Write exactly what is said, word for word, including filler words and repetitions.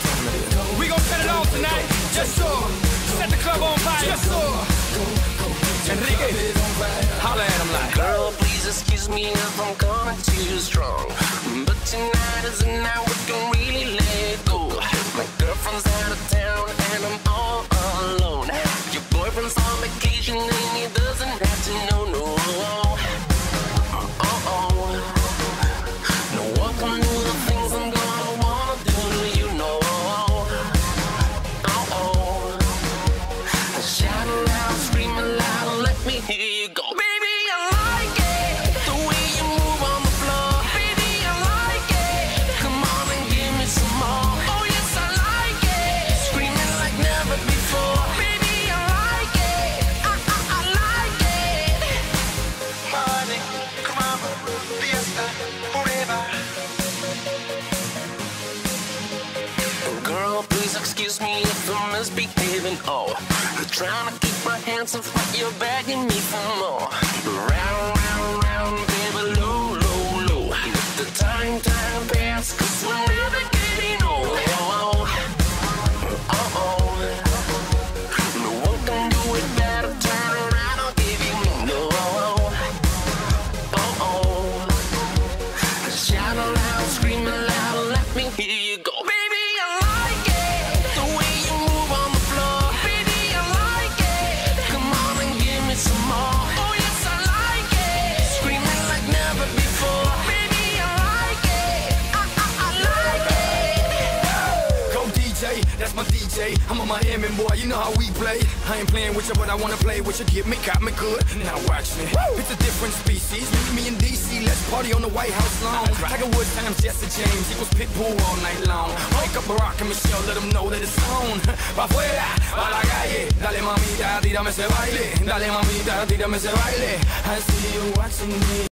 We gon' set it off tonight. Just so. Set the club on fire. Just so. Enrique, holla at him like. Girl, please excuse me if I'm coming too strong, but tonight is the night we can really let go. My girlfriend's out of town and I'm all alone. Your boyfriend's on vacation and he doesn't have to know, no. Uh-oh. No one can do the things I'm gonna wanna do, you know. Uh-oh. Shout it out, scream it loud, let me hear you go. Baby, I like it, the way you move on the floor. Baby, I like it, come on and give me some more. Oh yes, I like it, screaming like never before. Baby, I like it, I, I, I like it. Money, come on, fiesta, forever. Girl, please excuse me if I'm misbehaving. Oh, trying to keep my hands off, but you're begging me for more. Round, round, round, baby, low, low, low. Let the time, time pass, cause we're never getting old. Uh-oh. No one can do it better. Turn around, I'll give you no. Uh-oh. Shout aloud, scream aloud, let me hear you go. Baby, I like it, the way you move on the floor. Baby, I like it, come on and give me some more. Oh yes, I like it, screaming like never before. Baby, I like it, I, I, I like it. Go D J, that's my D J. I'm a Miami boy, you know how we play. I ain't playing with you, but I wanna play with you. Get me, got me good. Now watch me. Woo! It's a different species. Meet me in D C, let's party on the White House lawn. Tiger Woods times Jesse James equals Pitbull all night long. Wake up Barack and Michelle, let them know that it's on. Pa' afuera, pa' la calle. Dale mamita, tírame ese baile. Dale mamita, tírame ese baile. I see you watching me.